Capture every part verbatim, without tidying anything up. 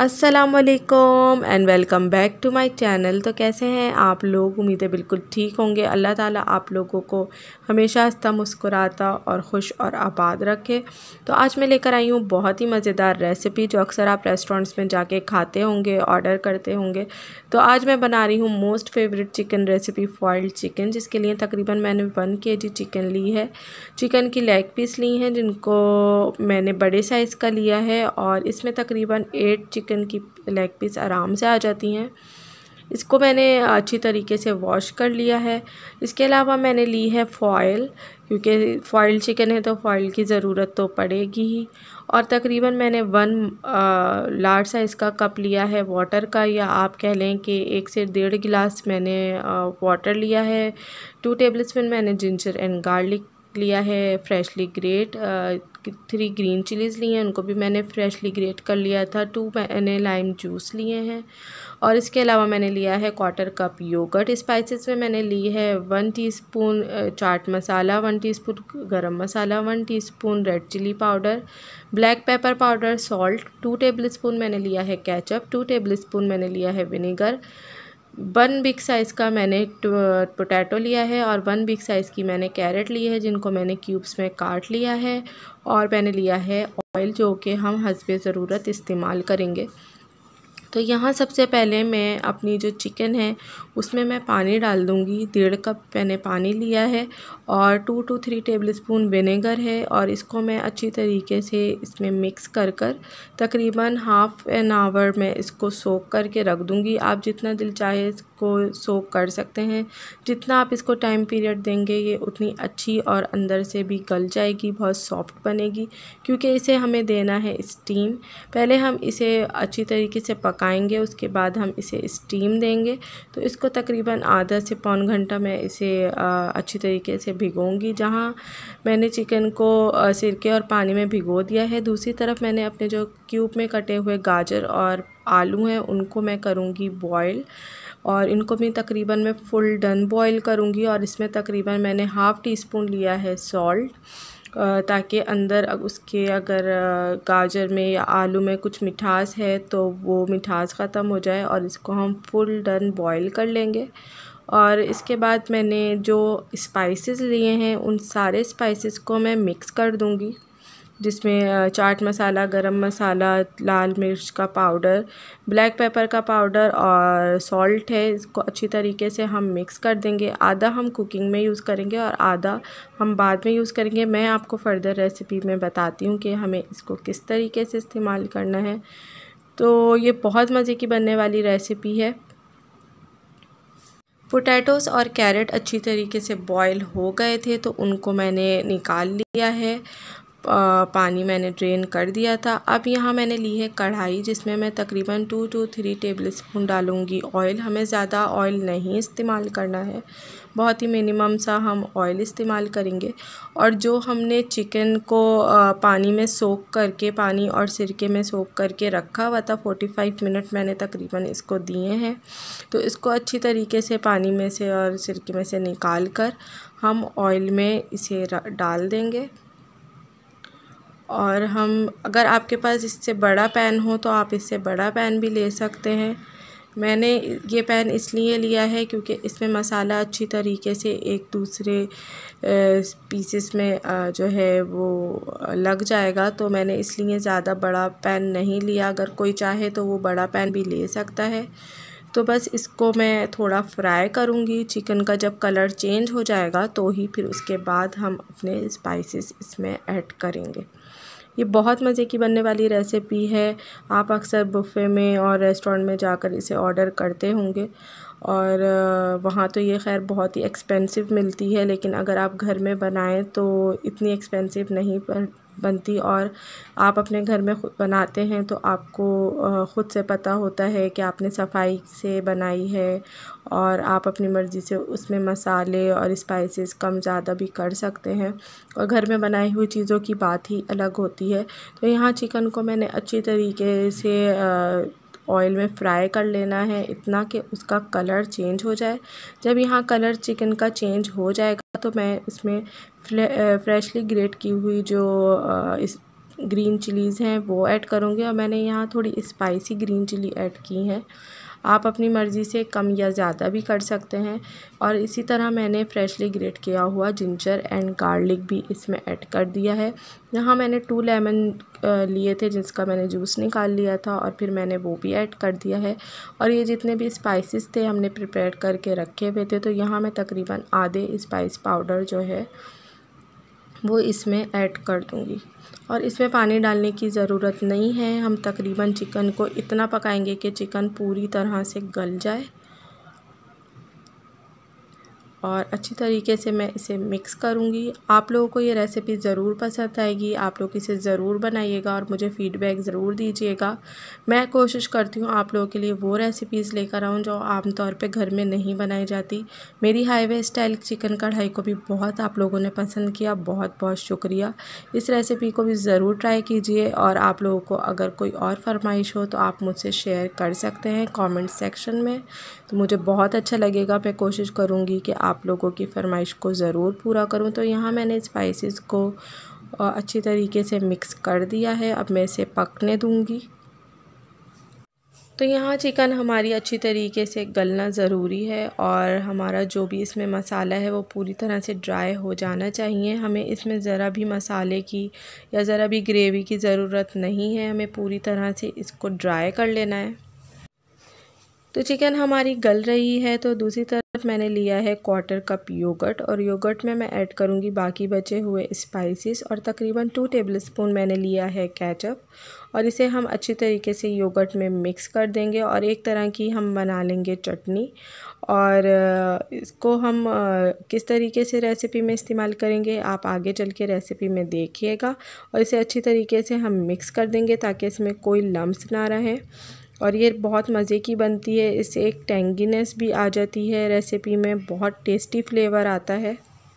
अस्सलामुअलैकुम and welcome back to my channel. तो कैसे हैं आप लोग? उम्मीद है बिल्कुल ठीक होंगे। अल्लाह ताला आप लोगों को हमेशा हंसता मुस्कुराता और ख़ुश और आबाद रखे। तो आज मैं लेकर आई हूँ बहुत ही मज़ेदार रेसिपी जो अक्सर आप रेस्टोरेंट्स में जाके खाते होंगे, ऑर्डर करते होंगे। तो आज मैं बना रही हूँ most favourite chicken recipe, foiled chicken, जिसके लिए तकरीबन मैंने वन के जी चिकन ली है। चिकन की लेग पीस ली हैं जिनको मैंने बड़े साइज़ का लिया है और इसमें तकरीबन एट चिकन की लेग पीस आराम से आ जाती हैं। इसको मैंने अच्छी तरीके से वॉश कर लिया है। इसके अलावा मैंने ली है फॉइल, क्योंकि फॉइल चिकन है तो फॉइल की ज़रूरत तो पड़ेगी ही। और तकरीबन मैंने वन लार्ज साइज़ का कप लिया है वाटर का, या आप कह लें कि एक से डेढ़ गिलास मैंने वाटर लिया है। टू टेबल स्पून मैंने जिंजर एंड गार्लिक लिया है, freshly grate. Three green chillies लिए हैं, उनको भी मैंने फ्रेशली ग्रेट कर लिया था। टू मैंने लाइम जूस लिए हैं और इसके अलावा मैंने लिया है क्वार्टर कप योगर्ट। स्पाइसेस में मैंने ली है one teaspoon chaat masala, one teaspoon garam masala, one teaspoon red chilli powder, black pepper powder, salt. Two tablespoon मैंने लिया है केचप, टू टेबल स्पून मैंने लिया है विनेगर। वन बिग साइज़ का मैंने पोटैटो लिया है और वन बिग साइज़ की मैंने कैरेट ली है, जिनको मैंने क्यूब्स में काट लिया है। और मैंने लिया है ऑयल, जो कि हम हस्बे ज़रूरत इस्तेमाल करेंगे। तो यहाँ सबसे पहले मैं अपनी जो चिकन है उसमें मैं पानी डाल दूँगी। डेढ़ कप मैंने पानी लिया है और two two three tablespoon vinegar है और इसको मैं अच्छी तरीके से इसमें मिक्स कर कर तकरीबन हाफ़ एन आवर मैं इसको सोक करके रख दूँगी। आप जितना दिल चाहे इसको सोक कर सकते हैं। जितना आप इसको टाइम पीरियड देंगे ये उतनी अच्छी और अंदर से भी गल जाएगी, बहुत सॉफ्ट बनेगी, क्योंकि इसे हमें देना है स्टीम। पहले हम इसे अच्छी तरीके से पकाएंगे, उसके बाद हम इसे स्टीम देंगे। तो इसको तकरीबन आधा से पौन घंटा मैं इसे अच्छी तरीके से भिगोऊंगी। जहाँ मैंने चिकन को सिरके और पानी में भिगो दिया है, दूसरी तरफ मैंने अपने जो क्यूब में कटे हुए गाजर और आलू हैं उनको मैं करूँगी बॉयल, और इनको भी तकरीबन मैं फुल डन बॉयल करूँगी। और इसमें तकरीबन मैंने हाफ़ टी स्पून लिया है सॉल्ट, ताकि अंदर उसके अगर गाजर में या आलू में कुछ मिठास है तो वो मिठास ख़त्म हो जाए, और इसको हम फुल डन बॉयल कर लेंगे। और इसके बाद मैंने जो स्पाइसेस लिए हैं उन सारे स्पाइसेस को मैं मिक्स कर दूंगी, जिसमें चाट मसाला, गरम मसाला, लाल मिर्च का पाउडर, ब्लैक पेपर का पाउडर और सॉल्ट है। इसको अच्छी तरीके से हम मिक्स कर देंगे। आधा हम कुकिंग में यूज़ करेंगे और आधा हम बाद में यूज़ करेंगे। मैं आपको फ़र्दर रेसिपी में बताती हूँ कि हमें इसको किस तरीके से इस्तेमाल करना है। तो ये बहुत मज़े की बनने वाली रेसिपी है। पोटैटोज़ और कैरेट अच्छी तरीके से बॉयल हो गए थे तो उनको मैंने निकाल लिया है। पानी मैंने ड्रेन कर दिया था। अब यहाँ मैंने ली है कढ़ाई, जिसमें मैं तकरीबन two two three tablespoon डालूँगी ऑयल। हमें ज़्यादा ऑयल नहीं इस्तेमाल करना है, बहुत ही मिनिमम सा हम ऑयल इस्तेमाल करेंगे। और जो हमने चिकन को पानी में सोक करके, पानी और सिरके में सोक करके रखा हुआ था, पैंतालीस मिनट मैंने तकरीबन इसको दिए हैं। तो इसको अच्छी तरीके से पानी में से और सिरके में से निकाल कर हम ऑयल में इसे डाल देंगे। और हम, अगर आपके पास इससे बड़ा पैन हो तो आप इससे बड़ा पैन भी ले सकते हैं। मैंने ये पैन इसलिए लिया है क्योंकि इसमें मसाला अच्छी तरीके से एक दूसरे पीसेस में जो है वो लग जाएगा, तो मैंने इसलिए ज़्यादा बड़ा पैन नहीं लिया। अगर कोई चाहे तो वो बड़ा पैन भी ले सकता है। तो बस इसको मैं थोड़ा फ्राई करूँगी। चिकन का जब कलर चेंज हो जाएगा तो ही फिर उसके बाद हम अपने स्पाइसेस इसमें ऐड करेंगे। ये बहुत मज़े की बनने वाली रेसिपी है। आप अक्सर बुफ़े में और रेस्टोरेंट में जाकर इसे ऑर्डर करते होंगे, और वहाँ तो ये खैर बहुत ही एक्सपेंसिव मिलती है, लेकिन अगर आप घर में बनाएं तो इतनी एक्सपेंसिव नहीं बनती। और आप अपने घर में खुद बनाते हैं तो आपको ख़ुद से पता होता है कि आपने सफाई से बनाई है, और आप अपनी मर्ज़ी से उसमें मसाले और स्पाइसेस कम ज़्यादा भी कर सकते हैं। और घर में बनाई हुई चीज़ों की बात ही अलग होती है। तो यहाँ चिकन को मैंने अच्छी तरीके से ऑयल में फ्राई कर लेना है, इतना कि उसका कलर चेंज हो जाए। जब यहाँ कलर चिकन का चेंज हो जाएगा तो मैं इसमें फ्रेशली ग्रेट की हुई जो इस ग्रीन चिलीज़ हैं वो ऐड करूँगी और मैंने यहाँ थोड़ी स्पाइसी ग्रीन चिली ऐड की हैं। आप अपनी मर्ज़ी से कम या ज़्यादा भी कर सकते हैं। और इसी तरह मैंने फ्रेशली ग्रेट किया हुआ जिंजर एंड गार्लिक भी इसमें ऐड कर दिया है। यहाँ मैंने टू लेमन लिए थे जिसका मैंने जूस निकाल लिया था और फिर मैंने वो भी ऐड कर दिया है। और ये जितने भी स्पाइसेस थे हमने प्रिपेयर करके रखे हुए थे, तो यहाँ मैं तकरीबन आधे स्पाइस पाउडर जो है वो इसमें ऐड कर दूँगी। और इसमें पानी डालने की ज़रूरत नहीं है। हम तकरीबन चिकन को इतना पकाएंगे कि चिकन पूरी तरह से गल जाए और अच्छी तरीके से मैं इसे मिक्स करूँगी। आप लोगों को ये रेसिपी ज़रूर पसंद आएगी, आप लोग इसे ज़रूर बनाइएगा और मुझे फ़ीडबैक ज़रूर दीजिएगा। मैं कोशिश करती हूँ आप लोगों के लिए वो रेसिपीज़ लेकर आऊँ जो आमतौर पे घर में नहीं बनाई जाती। मेरी हाईवे स्टाइल चिकन कढ़ाई को भी बहुत आप लोगों ने पसंद किया, बहुत बहुत शुक्रिया। इस रेसिपी को भी ज़रूर ट्राई कीजिए और आप लोगों को अगर कोई और फरमाइश हो तो आप मुझसे शेयर कर सकते हैं कमेंट सेक्शन में, तो मुझे बहुत अच्छा लगेगा। मैं कोशिश करूँगी कि आप लोगों की फरमाइश को ज़रूर पूरा करूँ। तो यहाँ मैंने स्पाइसेस को अच्छी तरीके से मिक्स कर दिया है। अब मैं इसे पकने दूँगी। तो यहाँ चिकन हमारी अच्छी तरीके से गलना ज़रूरी है और हमारा जो भी इसमें मसाला है वो पूरी तरह से ड्राई हो जाना चाहिए। हमें इसमें ज़रा भी मसाले की या ज़रा भी ग्रेवी की ज़रूरत नहीं है, हमें पूरी तरह से इसको ड्राई कर लेना है। तो चिकन हमारी गल रही है, तो दूसरी तरफ मैंने लिया है क्वार्टर कप योगर्ट और योगर्ट में मैं ऐड करूँगी बाकी बचे हुए स्पाइसेस और तकरीबन टू टेबलस्पून मैंने लिया है केचप और इसे हम अच्छी तरीके से योगर्ट में मिक्स कर देंगे और एक तरह की हम बना लेंगे चटनी। और इसको हम किस तरीके से रेसिपी में इस्तेमाल करेंगे आप आगे चल के रेसिपी में देखिएगा। और इसे अच्छी तरीके से हम मिक्स कर देंगे ताकि इसमें कोई लम्स ना रहे और ये बहुत मज़े की बनती है। इससे एक टेंगीनेस भी आ जाती है रेसिपी में, बहुत टेस्टी फ्लेवर आता है।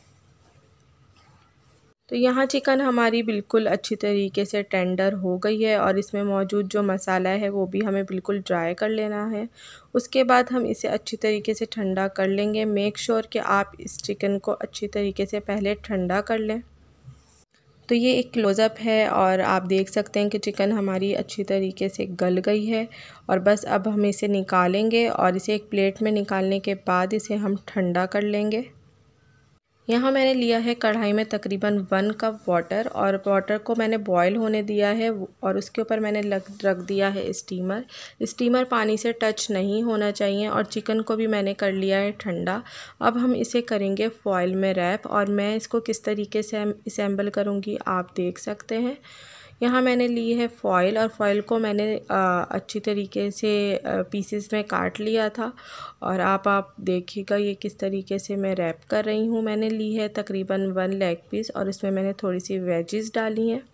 तो यहाँ चिकन हमारी बिल्कुल अच्छी तरीके से टेंडर हो गई है और इसमें मौजूद जो मसाला है वो भी हमें बिल्कुल ड्राई कर लेना है। उसके बाद हम इसे अच्छी तरीके से ठंडा कर लेंगे। मेक श्योर कि आप इस चिकन को अच्छी तरीके से पहले ठंडा कर लें। तो ये एक क्लोज़अप है और आप देख सकते हैं कि चिकन हमारी अच्छी तरीके से गल गई है और बस अब हम इसे निकालेंगे और इसे एक प्लेट में निकालने के बाद इसे हम ठंडा कर लेंगे। यहाँ मैंने लिया है कढ़ाई में तकरीबन वन कप वाटर और वाटर को मैंने बॉईल होने दिया है और उसके ऊपर मैंने लग रख दिया है स्टीमर। स्टीमर पानी से टच नहीं होना चाहिए और चिकन को भी मैंने कर लिया है ठंडा। अब हम इसे करेंगे फॉइल में रैप और मैं इसको किस तरीके से असेंबल करूँगी आप देख सकते हैं। यहाँ मैंने ली है फ़ॉइल और फ़ॉइल को मैंने आ, अच्छी तरीके से पीसेस में काट लिया था और आप आप देखिएगा ये किस तरीके से मैं रैप कर रही हूँ। मैंने ली है तकरीबन वन लेग पीस और इसमें मैंने थोड़ी सी वेजीज़ डाली हैं।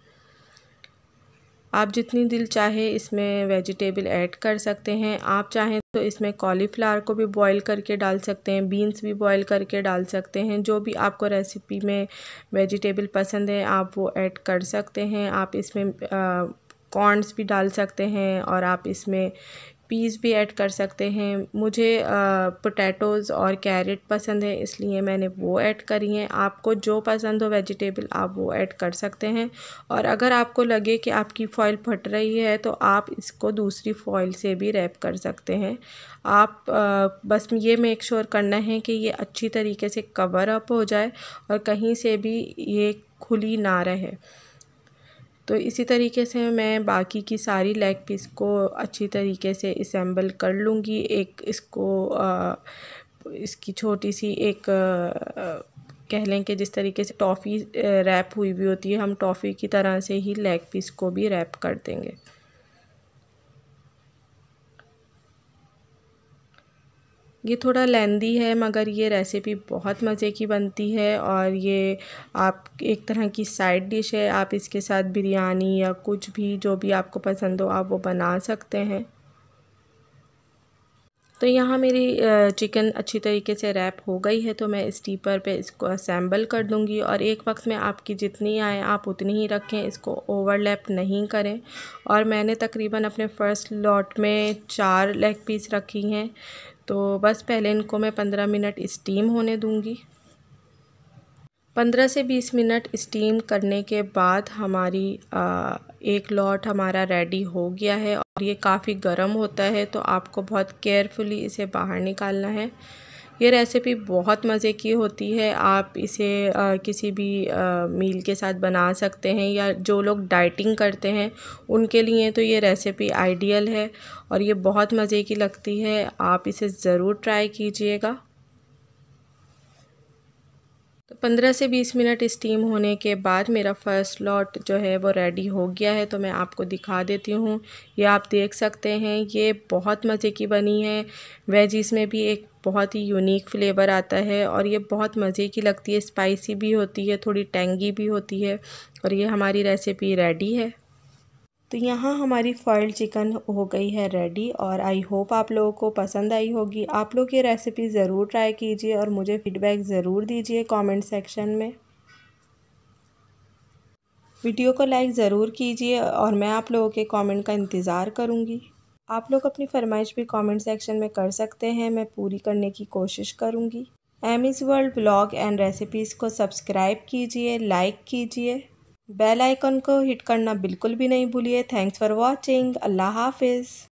आप जितनी दिल चाहे इसमें वेजिटेबल ऐड कर सकते हैं। आप चाहें तो इसमें कॉलीफ्लावर को भी बॉईल करके डाल सकते हैं, बीन्स भी बॉईल करके डाल सकते हैं। जो भी आपको रेसिपी में वेजिटेबल पसंद है आप वो ऐड कर सकते हैं। आप इसमें कॉर्न्स भी डाल सकते हैं और आप इसमें पीस भी ऐड कर सकते हैं। मुझे पोटैटोज़ और कैरेट पसंद है इसलिए मैंने वो ऐड करी हैं। आपको जो पसंद हो वेजिटेबल आप वो ऐड कर सकते हैं। और अगर आपको लगे कि आपकी फ़ॉइल फट रही है तो आप इसको दूसरी फ़ॉइल से भी रैप कर सकते हैं। आप आ, बस ये मेक श्योर करना है कि ये अच्छी तरीके से कवर अप हो जाए और कहीं से भी ये खुली ना रहे। तो इसी तरीके से मैं बाकी की सारी लेग पीस को अच्छी तरीके से असेंबल कर लूँगी। एक इसको आ, इसकी छोटी सी एक आ, कह लें कि जिस तरीके से टॉफ़ी रैप हुई हुई होती है हम टॉफ़ी की तरह से ही लेग पीस को भी रैप कर देंगे। ये थोड़ा लेंदी है मगर ये रेसिपी बहुत मज़े की बनती है और ये आप एक तरह की साइड डिश है। आप इसके साथ बिरयानी या कुछ भी जो भी आपको पसंद हो आप वो बना सकते हैं। तो यहाँ मेरी चिकन अच्छी तरीके से रैप हो गई है तो मैं स्टीपर पे इसको असेंबल कर दूँगी और एक वक्त में आपकी जितनी आए आप उतनी ही रखें, इसको ओवरलैप नहीं करें। और मैंने तकरीबन अपने फ़र्स्ट लॉट में चार लेग पीस रखी हैं तो बस पहले इनको मैं पंद्रह मिनट स्टीम होने दूँगी। पंद्रह से बीस मिनट स्टीम करने के बाद हमारी आ, एक लॉट हमारा रेडी हो गया है और ये काफ़ी गर्म होता है, तो आपको बहुत केयरफुली इसे बाहर निकालना है। ये रेसिपी बहुत मज़े की होती है। आप इसे आ, किसी भी आ, मील के साथ बना सकते हैं, या जो लोग डाइटिंग करते हैं उनके लिए तो ये रेसिपी आइडियल है और ये बहुत मज़े की लगती है। आप इसे ज़रूर ट्राई कीजिएगा। तो पंद्रह से बीस मिनट स्टीम होने के बाद मेरा फ़र्स्ट लॉट जो है वो रेडी हो गया है, तो मैं आपको दिखा देती हूँ। ये आप देख सकते हैं, ये बहुत मज़े की बनी है। वेजीज में भी एक बहुत ही यूनिक फ्लेवर आता है और ये बहुत मज़े की लगती है। स्पाइसी भी होती है, थोड़ी टेंगी भी होती है और ये हमारी रेसिपी रेडी है। तो यहाँ हमारी फॉइल्ड चिकन हो गई है रेडी और आई होप आप लोगों को पसंद आई होगी। आप लोग ये रेसिपी ज़रूर ट्राई कीजिए और मुझे फीडबैक ज़रूर दीजिए कमेंट सेक्शन में। वीडियो को लाइक ज़रूर कीजिए और मैं आप लोगों के कमेंट का इंतज़ार करूँगी। आप लोग अपनी फरमाइश भी कमेंट सेक्शन में कर सकते हैं, मैं पूरी करने की कोशिश करूँगी। Amy's world vlog and recipes को सब्सक्राइब कीजिए, लाइक कीजिए, बेल आइकन को हिट करना बिल्कुल भी नहीं भूलिए। Thanks for watching. अल्लाह हाफिज़।